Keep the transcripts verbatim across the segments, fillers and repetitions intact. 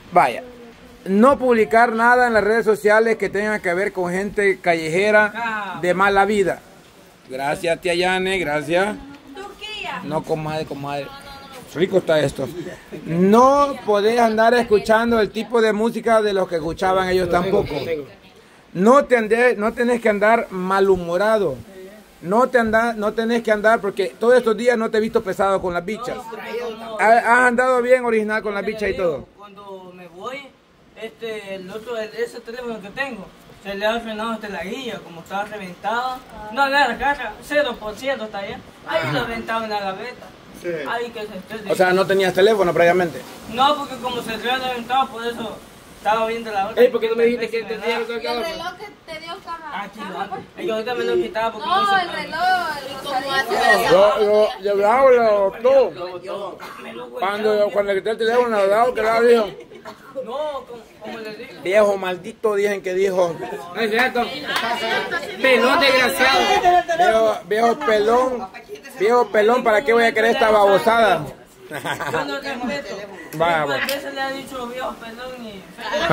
Vaya. No publicar nada en las redes sociales que tenga que ver con gente callejera de mala vida. Gracias, tía Yane, gracias. No, comadre, comadre. Rico está esto. No podés andar escuchando el tipo de música de los que escuchaban ellos tampoco. No, te andé, no tenés que andar malhumorado. No, te anda, no tenés que andar porque todos estos días no te he visto pesado con las bichas. Has andado bien original con las bichas y todo. Cuando me voy, este, el otro, ese teléfono que tengo, se le ha frenado hasta la guía, como estaba reventado. No agarra caja, cero por ciento está allá. Ahí lo reventaba en la gaveta. Sí. Ahí que se esté. O sea, no tenías teléfono previamente. No, porque como se le ha reventado, por eso estaba viendo la otra. Ey, ¿por qué no me dijiste que te dieron ¿Y el reloj que te dio caja? Aquí lo Y ahorita me lo quitaba porque No, me hizo el mal. reloj, el rosadito. Yo, yo, yo le hago, le adoptó. Cuando, cuando le quité el teléfono, le hago que le dijo. No, como, como le digo. Viejo maldito, dicen que dijo. No es cierto. Pelón desgraciado. Viejo, viejo pelón. Viejo pelón, ¿para qué voy a querer esta babosada? Yo no respeto. Vaya, A bueno. veces le ha dicho viejo pelón y...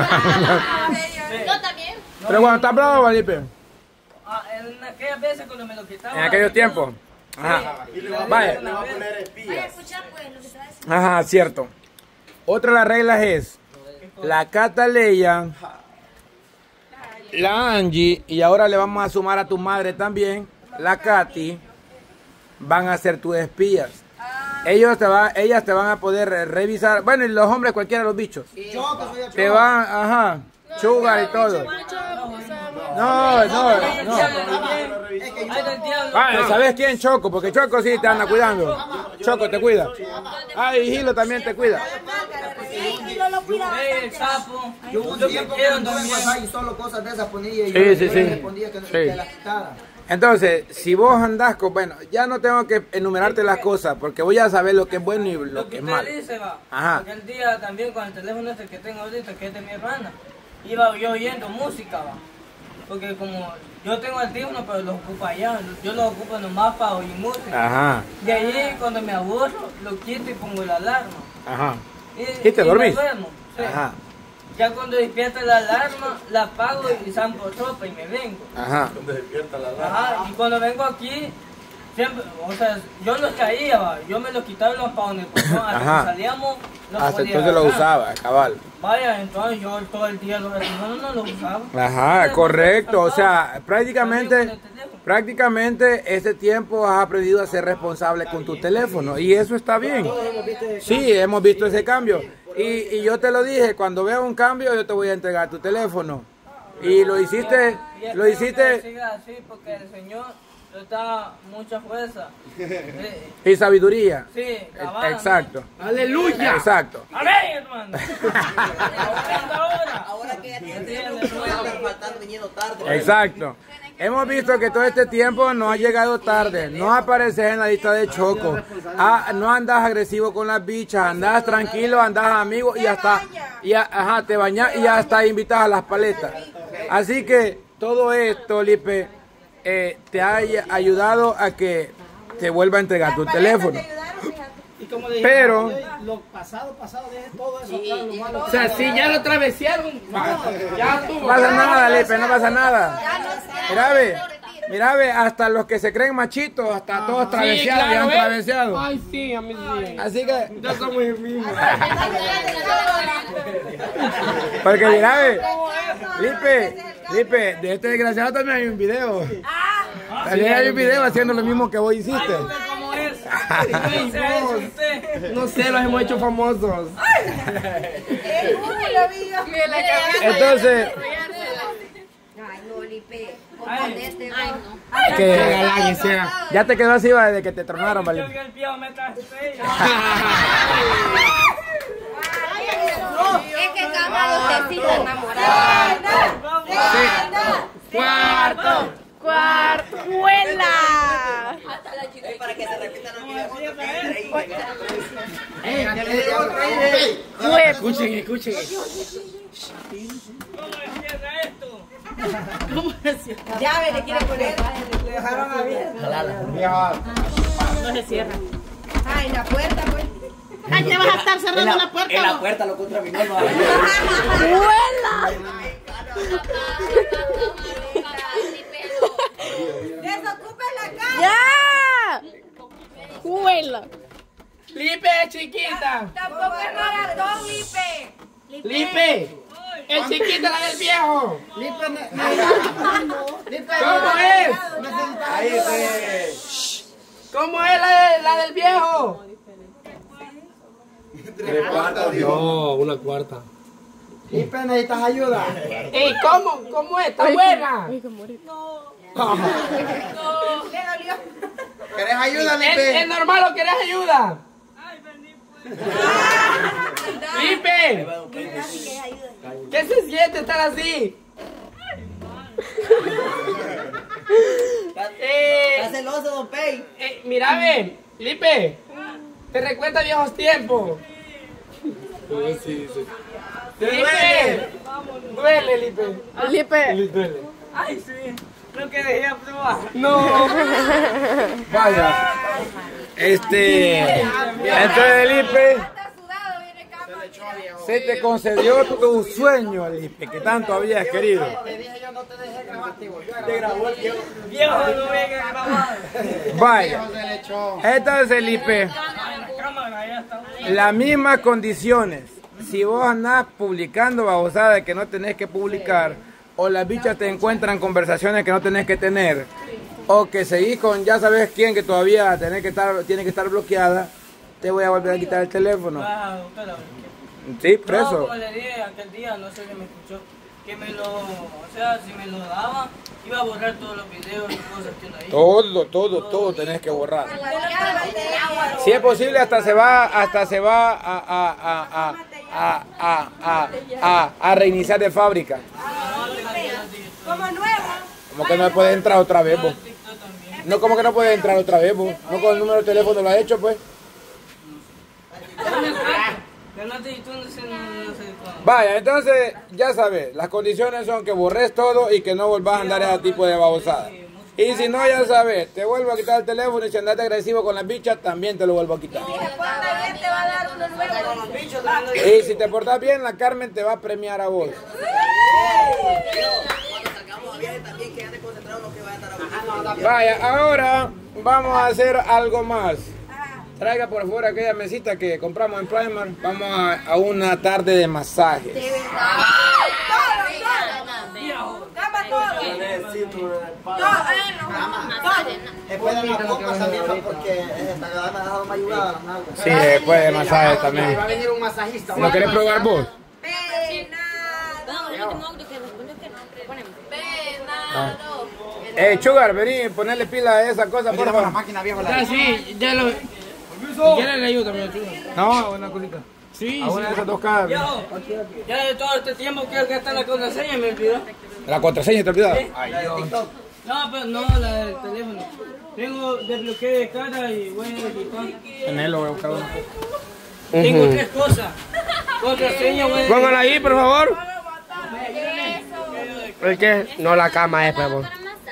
Yo también. Pero cuando está bravo, Valipe. Ah, en aquellas veces cuando me lo quitaba... En aquellos tiempos. Ajá. Vaya. Le va a poner espías. Escucha pues lo que te va a decir. Ajá, cierto. Otra de las reglas es la Cataleya, la Angie, y ahora le vamos a sumar a tu madre también, la Katy, van a ser tus espías. Ellos te van, ellas te van a poder revisar, bueno, y los hombres cualquiera de los bichos. Te van, ajá, sugar y todo. No, no, no. Ah, ¿sabes quién? Choco, porque Choco sí te anda cuidando. Choco te cuida. Ah, y Gilo también te cuida. Eh, el sapo. Yo mucho tiempo que no en WhatsApp y solo cosas de esas ponía y Sí, yo sí, le sí. respondía que, Sí. que las quitara. Entonces, si vos andás con, bueno, ya no tengo que enumerarte las cosas, porque voy a saber lo que es bueno y lo Lo que que es usted malo. dice, va. Ajá. Porque el día también con el teléfono este que tengo ahorita, que es de mi hermana, iba yo oyendo música, va. Porque como yo tengo audífonos, pero los ocupo allá, yo los ocupo nomás para oír música. Ajá, De ahí cuando me aburro, lo quito y pongo la alarma. ajá, Y, ¿Y te dormís? me duermo, sí. ajá, Ya cuando despierta la alarma, la apago y zampo sopa y me vengo. ajá. Donde despierta la alarma. Ajá, y cuando vengo aquí, siempre, o sea, yo los traía, va, yo me los quitaba y los para donde pues, hasta Ajá. que salíamos, los Hasta podía entonces lo agarrar. usaba, cabal. Vaya, entonces yo todo el día los teléfonos no los usaba. Ajá, correcto. O sea, prácticamente, prácticamente ese tiempo has aprendido a ser responsable con tu teléfono y eso está bien. Sí, hemos visto ese cambio. Y, y yo te lo dije, cuando vea un cambio yo te voy a entregar tu teléfono. Y lo hiciste, Y espero lo que hiciste siga así porque el Señor nos da mucha fuerza. Sí, y sabiduría. sí, cabal, Exacto. Aleluya. Exacto. Amén, hermano. Ahora. Ahora que ya tiene tiempo, no voy a estar faltando viniendo tarde. Exacto. Hemos visto que todo este tiempo no ha llegado tarde, no apareces en la lista de Choco, ah, no andas agresivo con las bichas, andas tranquilo, andas amigo y hasta, y, a- ajá, te bañas y hasta invitas a las paletas. Así que todo esto, Lipe, eh, te ha ayudado a que te vuelva a entregar tu teléfono. Y como dije, Pero- lo pasado, pasado, deje todo eso atrás, lo malo. O sea, si ya lo travesaron, ya No tuvo. pasa nada, Lipe, no pasa nada. Mira, ve, mira, ve, hasta los que se creen machitos, hasta todos traveseados, ya han traveseado. Ay, sí, a mí sí. Así que, Ya somos amigos. porque mira, ve, Lipe, Lipe, de este desgraciado también hay un video. También hay un video haciendo lo mismo que vos hiciste. ¿Cómo es? ¿Cómo se ha hecho usted? No sé, los hemos hecho famosos. Entonces, Ay, no, Lipe. Ay, Este, ay, no. que Galán, sea. ya te quedó así, va, desde que te tronaron, Yo ¿vale? vi el viejo me estrella. Es que cámara usted sí está enamorado. Cuarto. Cuarto. ¡Vuela! Para que se repitan los videos. Escuchen, escuchen. ¿Cómo empieza esto? Llave le quiere poner. Le dejaron abierto. No se cierra. Ay, la puerta, pues. Ay, te vas a estar cerrando la puerta. En la puerta lo contra mi norma. ¡Vuela! Desocupe la casa. ¡Ya! ¡Vuela! Lipe, chiquita. Tampoco es maratón, Lipe. Lipe. El chiquito, la del viejo. Lipe, ne- Lipe, ¿Cómo es? Ahí se. ¿Cómo es la, de- la del viejo? Tres cuartos, Dios. No, una cuarta. Lipe, necesitas ayuda. ¿Y cómo? ¿Cómo es? ¿Está buena? Le dolió. ¿Querés ayuda, ¿Es, Lipe? es normal o querés ayuda? Lipe, ¿qué se siente estar así? Eh, Está celoso, don Pei. eh, mira, ve, Lipe, te recuerda viejos tiempos. Lipe, duele, Lipe. Lipe. Duele. Ay, sí. Lo que dejé probar. No. Vaya. Este. Entonces, Lipe, Está sudado, viene cama. se te concedió tu sueño, Lipe, que tanto habías querido. Te dije yo, no te dejé grabarte, vos. Yo Te grabó el viejo. Viejo, no venga a grabar. Vaya. se le echó. Entonces, Lipe, En la cámara ya está. las mismas condiciones. Si vos andás publicando babosadas que no tenés que publicar, o las bichas te encuentran conversaciones que no tenés que tener, o que seguís con ya sabes quién que todavía tenés que estar, tiene que estar bloqueada, te voy a volver a quitar el teléfono. Ah, usted la ve. Sí, No, preso. como le dije aquel día, no sé si me escuchó, que me lo, o sea, si me lo daba, iba a borrar todos los videos y cosas que no hay. Todo, todo, todo tenés que borrar. Si es posible, hasta se va, hasta se va a, a, a, a, a, a, a, a, a reiniciar de fábrica. Como nuevo. Como que no puede entrar otra vez, vos. No, como que no puede entrar otra vez, vos. No con el número de teléfono lo ha hecho, pues. Que no te tú no sé, no, no sé cómo. Vaya, entonces, ya sabes, las condiciones son que borres todo y que no volvás a andar a ese tipo de babosada. Y si no, ya sabes, te vuelvo a quitar el teléfono y si andaste agresivo con las bichas, también te lo vuelvo a quitar. Si se porta bien, te va a dar uno nuevo. Y si te portas bien, la Carmen te va a premiar a vos. Cuando sacamos a viaje también, que ande concentrado en lo que vaya a estar a Vaya, ahora vamos a hacer algo más. Traiga por fuera aquella mesita que compramos en Primark. Vamos a, a una tarde de masajes. Cama todo. Después de la copa también, porque esta gana me ha dado más ayuda a las nalgas. Sí, después de masajes también. Va a venir un masajista. ¿No querés probar vos? Eh, Sugar, vení, ponerle pila a esa cosa, por Mira la favor. máquina vieja. Ah, sí, ya lo... Si quieres le ayudo, mi chico. No, una cosita. Sí, A una de esas dos cajas. Viejo, ya de todo este tiempo que gastar la contraseña y me olvidó. La contraseña te olvidaba. No, pero no, la del teléfono. Tengo desbloqueo de cara y voy a quitar. Tenelo, voy a buscar una. Tengo tres cosas. Contraseña, voy a Póngala ahí, por favor. ¿El qué? No, la cama es, pues, vos.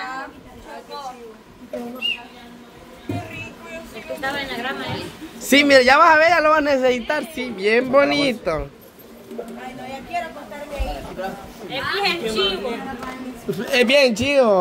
Estaba en la grama, ¿eh? Sí, mira, ya vas a ver, ya lo vas a necesitar. Sí, bien bonito. Ay, no, ya quiero acostarme ahí. Es bien chivo. Es bien chido.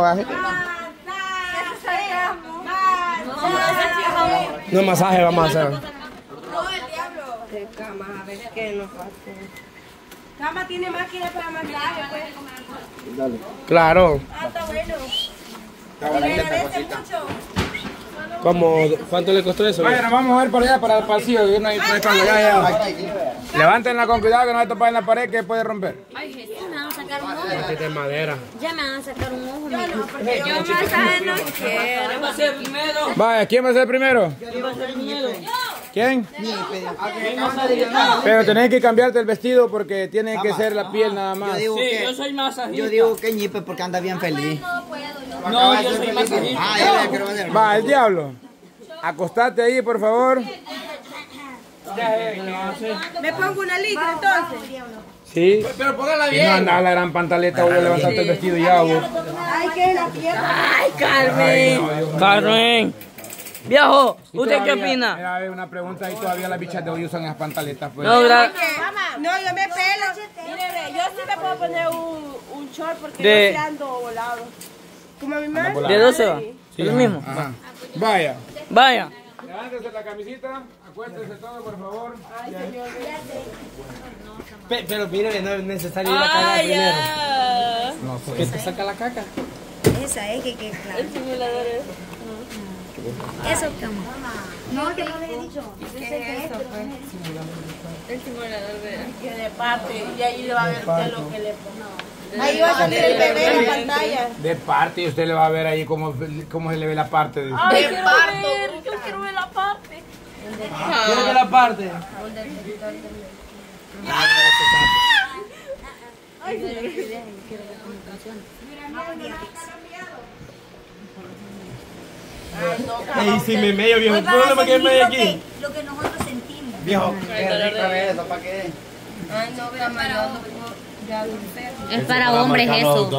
No masaje vamos a hacer. No, el diablo. De cama, a ver qué nos hace. Cama tiene máquina para masaje, pues. Claro. Ah, está bueno. Le agradece mucho. ¿Cómo? ¿Cuánto le costó eso? Vaya, nos vamos a ver por allá para el pasillo. Que no hay no hay cuando ya, ya. Levántenla con cuidado que no se topa en la pared que puede romper. Ay, Jesús, me van a sacar un ojo. Es de madera. Ya me van a sacar un ojo. Yo no, porque yo masaje no quiero. ¿Quién va a ser primero? Vaya, ¿quién va a ser primero? ¿Quién va a ser primero? ¿Quién? ¿Quién va a ser primero? Pero tenés que cambiarte el vestido porque tiene que ser la piel nada más. Yo digo Sí, que, yo soy masajista. yo digo que ñipe porque anda bien feliz. No, yo soy masajista. Ah, ya, ya, quiero ver. Va, el diablo. Acostate ahí, por favor. Me pongo una liga entonces. Sí. Pero póngala Y no andaba la gran pantaleta, vos levantaste el vestido ya, vos. Ay, que la pierna. Ay, Carmen. Carmen. Viejo, Y ¿usted qué todavía- opina? Mira, a ver, una pregunta, y todavía las bichas de hoy usan esas pantaletas, pues. No, gra- No, yo me pelo. Mire, yo sí me puedo poner un, un short porque De- yo sí ando volado. Como a mi madre. volado. ¿De doce va? Sí, ¿Es lo ajá, mismo? ajá. Vaya. Vaya. Levántese la camisita, acuérdese todo, por favor. Pe- Pero mire, no es necesario ir a cagar primero. No sé. Que te saca la caca. Esa es que que claro. El simulador es. Eso, cama. No, que no le he dicho. El simulador de. Que de parte y ahí le va a ver usted lo que le pone. Ahí va a salir el bebé en la pantalla. De parte, y usted le va a ver ahí cómo, cómo se le ve la parte. De... Ay, quiero ver, yo quiero ver la parte. ¿Quiere que la parte? Ey, si me medio, viejo, el problema que me aquí. Lo que nosotros sentimos. Viejo, Qué rico es eso, ¿para qué? Ay, no, camarón. Es para hombres eso.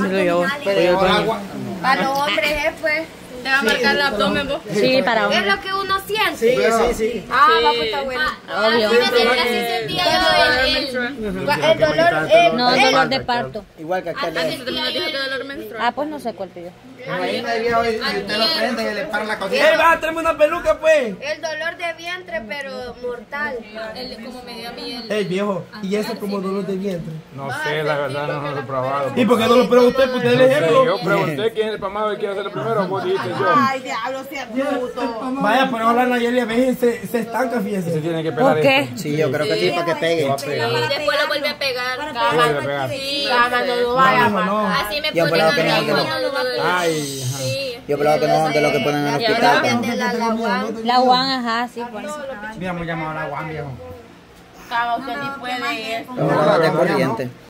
Para los hombres es pues. Te va a marcar el abdomen vos. Sí, para Es hombres. lo que uno siente. Sí, sí, sí. Ah, va, pues está bueno. Obvio. Así sentía yo el, el, el dolor. El, No, dolor de parto. Igual que aquel. Ah, pues no sé cuál pidió. Imagina el viejo y usted lo prende y le para la cosita. ¡Ey, va, tráeme una peluca, pues! el dolor de vientre, pero mortal. ¡Ey, viejo! ¿Y eso como dolor de vientre? No sé, la verdad, no lo he probado. ¿Y por qué no lo prueba usted? Pues usted es el ejemplo. Yo pregunté quién es el pamado y quién hacer el primero, vos dijiste yo. Ay, diablo, sea bruto. Vaya, pero ahora Nayeli a veces se, se estanca, Se fíjese. tiene que pegar ¿Por qué? esto. Sí, yo creo que sí, para que pegue. Después lo vuelve a pegar. Vuelve a pegar. Cama, no lo vaya, No, no. Así me Yo ponen creo a que no, mí. que no. Ay, ajá. Yo creo que no son de lo que ponen en el hospital. pero- de la la La guan, ajá, sí, pues. Mira, me llamado a la Juan, viejo. Caga, usted ni puede. Pero no de corriente.